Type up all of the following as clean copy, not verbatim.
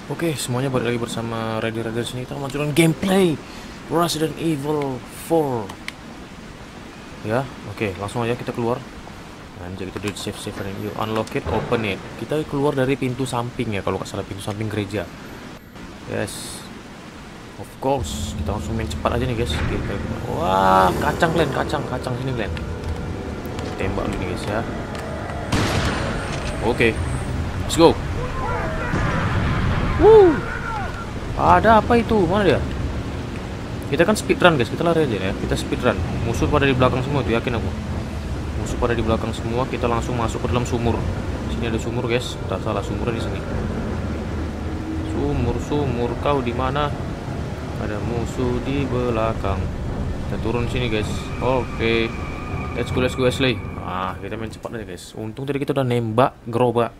Oke, semuanya balik lagi bersama Ready Rider. Sini kita melanjutkan gameplay Resident Evil 4. Ya, oke, langsung aja kita keluar. Anjir, kita udah save dan yuk unlock it, open it. Kita keluar dari pintu samping ya, kalau nggak salah pintu samping gereja. Yes, of course. Kita langsung main cepat aja nih guys. Wah, kacang Glenn, kacang sini Glenn. Tembak dulu nih guys ya. Oke, let's go. Ada apa itu? Mana dia? Kita kan speedrun guys, kita lari aja ya. Kita speedrun. Musuh pada di belakang semua tuh, yakin aku. Musuh pada di belakang semua, kita langsung masuk ke dalam sumur. Sini ada sumur guys. Tak salah, sumurnya di sini. Sumur kau di mana? Ada musuh di belakang. Kita turun sini guys. Oke. Let's go Ashley. Ah, kita main cepat aja guys. Untung tadi kita udah nembak gerobak.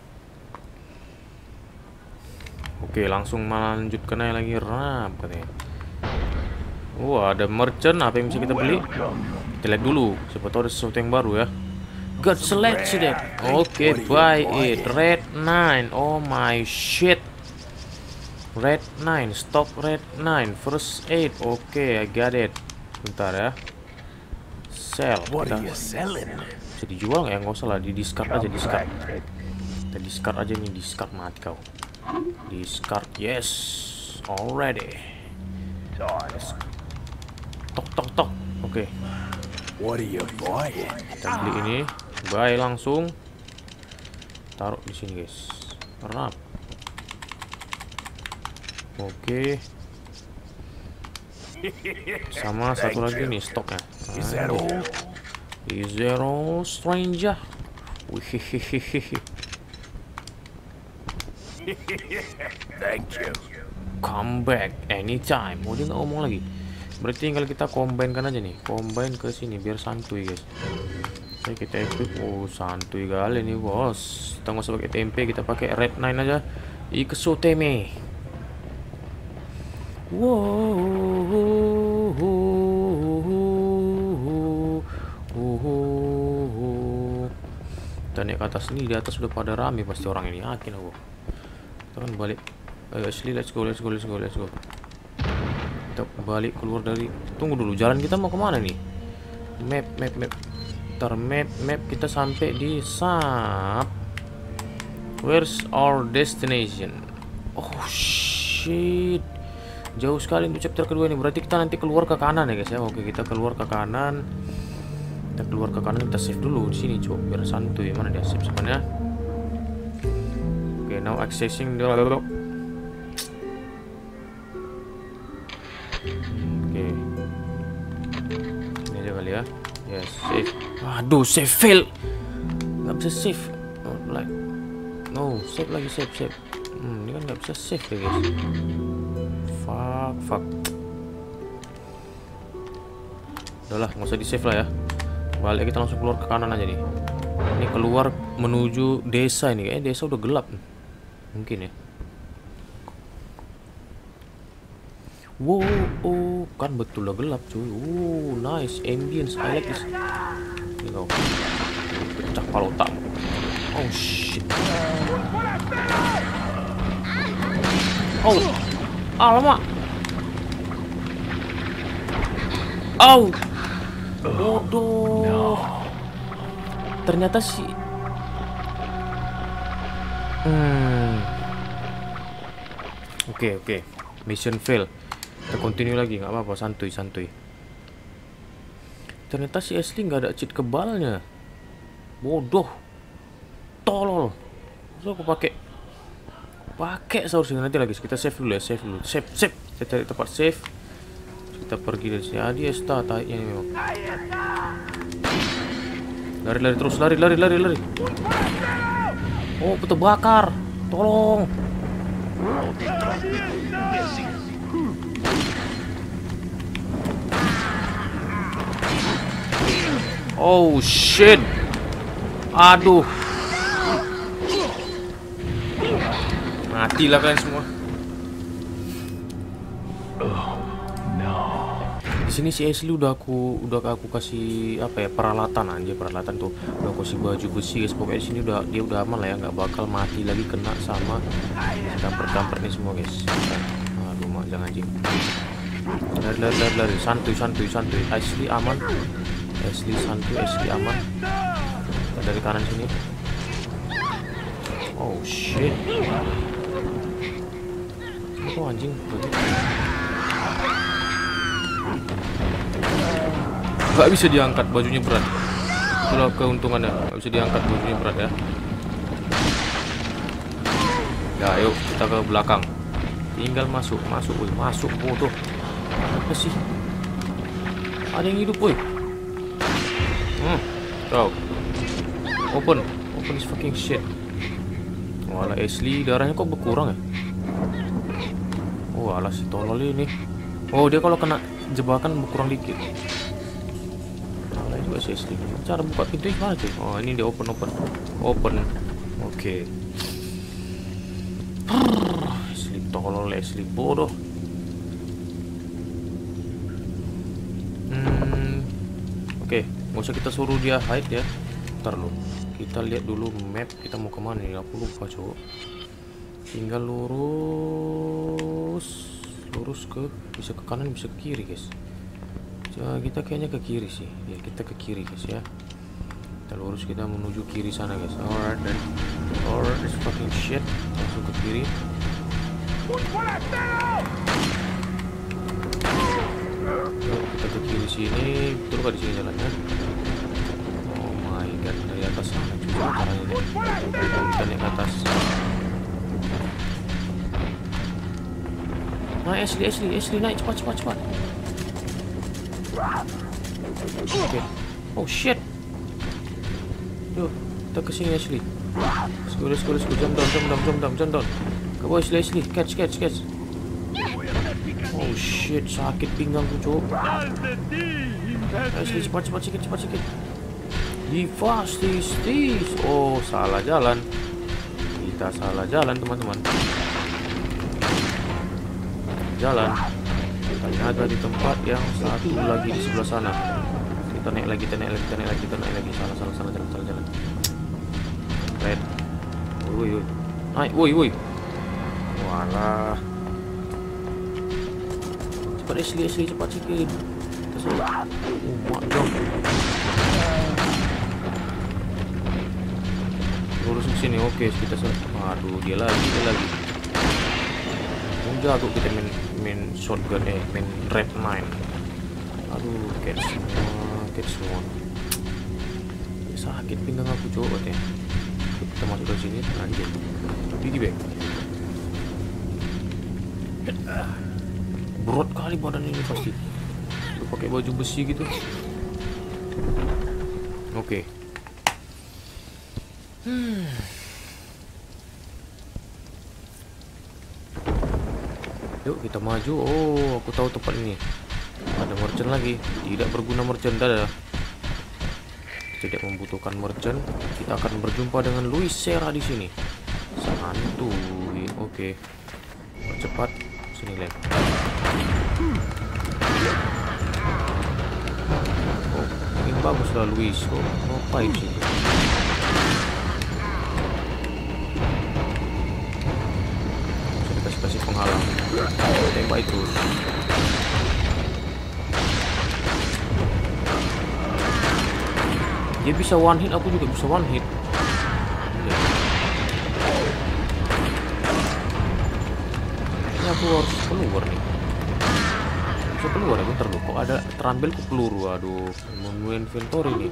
Oke, langsung melanjutkan aja lagi ramp katanya. Ada merchant, apa yang bisa kita beli? Kita lihat dulu, siapa tahu ada sesuatu yang baru ya. God selection. Oke, buy it. Red 9. Oh my shit. Red 9, stock red 9. First aid. Oke, I got it. Bentar ya. Sell. Bisa dijual nggak ya? Nggak usah lah, di discard aja, discard. Kita discard aja nih, discard mati kau. Discard, yes, already. Tok. Oke. Kita beli ini, buy langsung. Taruh di sini guys. Rap. Oke. Sama satu lagi nih stoknya. Zero stranger. Wihihihihi. Thank you. Come back anytime. Dia nggak ngomong lagi. Berarti tinggal kita combine kan aja nih. Combine ke sini biar santuy guys. Oke, kita equip. Santuy kali nih bos. Kita nggak usah pakai tempe, kita pakai red 9 aja. Ikesoteme. Kita naik ke atas nih. Di atas udah pada rame pasti orang ini, yakin aku. Kita kan balik. Ashley, let's go. Kita balik keluar dari. Tunggu dulu, jalan kita mau kemana nih? Map. Ntar map kita sampai di Sap. Where's our destination? Oh shit, jauh sekali untuk chapter kedua ini. Berarti kita nanti keluar ke kanan ya guys ya. Oke, kita keluar ke kanan. Kita save dulu di sini coba biar santuy. Mana dia save sebenarnya? Oke, now accessing the. Oke, ini aja kali ya. Yes, save. Aduh, save fail. Nggak bisa save. Save lagi, save. Ini kan nggak bisa save ya guys. Fuck. Udahlah, nggak usah di save lah ya. Balik, kita langsung keluar ke kanan aja nih. Ini keluar menuju desa ini. Kayaknya desa udah gelap. Mungkin ya. Wow, kan betul udah gelap cuy. Nice ambience, I like this. Ini kau pecah kepala otak. Oh shit. Alamak. Bodoh. Ternyata sih. Oke. Mission fail. Kita continue lagi, nggak apa-apa, santuy. Ternyata si Ashley nggak ada cheat kebalnya. Bodoh. Tolol. So aku pakai seharusnya nanti lagi. Kita save dulu ya, save. Kita cari tempat save. Kita pergi dari sini. Dia start ini memang. Lari terus, lari. Oh, betul bakar. Tolong. Oh shit. Aduh. Matilah kalian semua. Di sini si Ashley udah aku kasih apa ya, peralatan aja, peralatan tuh udah aku kasih baju besi guys. Pokoknya sini dia udah aman lah ya, nggak bakal mati lagi kena sama damper nih semua guys. Aduh mak, jangan anjing. Lari, santuy. Ashley aman, Ashley santuy, Ashley aman. Kita dari kanan sini. Oh shit, itu anjing berarti. Gak bisa diangkat, bajunya berat. Itulah keuntungannya, gak bisa diangkat, bajunya berat ya. Ya ayo kita ke belakang. Tinggal masuk. Oh tuh, apa sih? Ada yang hidup woi. Tuh. Open this fucking shit. Walah, Ashley darahnya kok berkurang ya? Oh alah si tolol ini. Oh dia kalau kena jebakan berkurang dikit. Juga si Ashley. Cara buka pintu gimana cuy? Oh ini dia open. Oke. Ashley tolol, Ashley bodoh. Oke, nggak usah kita suruh dia hide ya. Ntar lu, kita lihat dulu map kita mau kemana nih. Aku lupa cowok. Tinggal lurus ke, bisa ke kanan bisa ke kiri guys. Kita kayaknya ke kiri sih. Ya kita ke kiri guys ya. Kita lurus, kita menuju kiri sana guys. Alright then. Alright, this fucking shit. Langsung ke kiri. Yuk, kita ke kiri sini. Betul gak di sini jalannya? Oh my god, dari atas sana juga caranya nih. Kita naik ke atas. Nah, Ashley naik cepat. Oke. Oh shit. Yuk, kita kesini Ashley. Let's go. Jump down. Ke bawah Ashley. Catch. Oh shit, sakit pinggangku cowok. Ashley cepat sikit. Divastis. Oh, salah jalan. Kita salah jalan teman-teman. Jalan. Ternyata di tempat yang satu lagi di sebelah sana. Kita naik lagi. Salah jalan. Red. Woi. Naik, woi. Walah. Cepat Ashley, cepat sikit. Kita salah. Mak dong. Lurus ke sini. Oke, kita salah. Aduh, dia lagi. Jago kita main shotgun, main red mine. Aduh, catch semua. Sakit pinggang aku coba ya. Kita masuk ke sini aja. Pergi back. Berat kali badan ini pasti. Lu pakai baju besi gitu. Oke. Yuk kita maju. Oh, aku tahu tempat ini. Ada merchant lagi. Tidak berguna merchant, dah. Tidak membutuhkan merchant. Kita akan berjumpa dengan Luis Serra di sini. Santuy. Oke. Cepat. Sini lem. Oh, ini bagus lah Luis. Oh, ngapain sih? Kasih penghalang. Tembak itu. Dia bisa one hit, aku juga bisa one hit. Ini aku harus keluar nih. Bisa keluar ya, bentar loh. Kok ada terambil ke peluru? Aduh, mau inventory nih.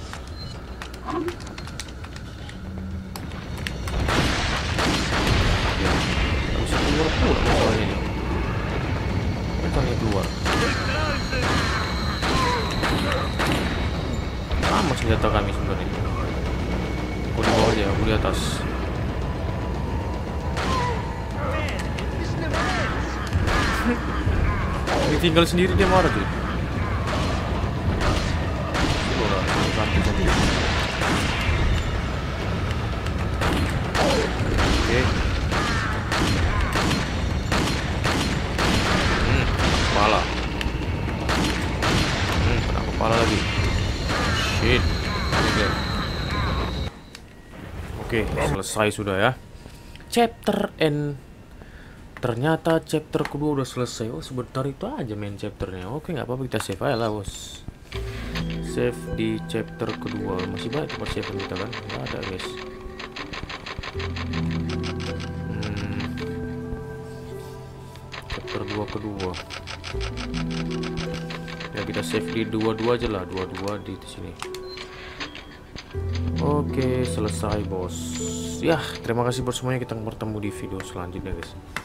Keluar masalahnya nih. Bukannya keluar. Sama senjata kami sebenarnya. Aku di bawah aja, aku di atas. Ini tinggal sendiri dia marah tuh. Oke. Pala. Shit. Oke, selesai sudah ya. Chapter end. Ternyata chapter kedua udah selesai. Oh, sebentar itu aja main chapternya. Oke, nggak apa-apa, kita save aja lah, bos. Save di chapter kedua. Masih banyak tempat save kita kan? Nggak ada, guys. Chapter 2 kedua. Ya, kita save di 22 aja lah. 22 di sini. Oke, selesai, bos. Ya, terima kasih buat semuanya. Kita bertemu di video selanjutnya, guys.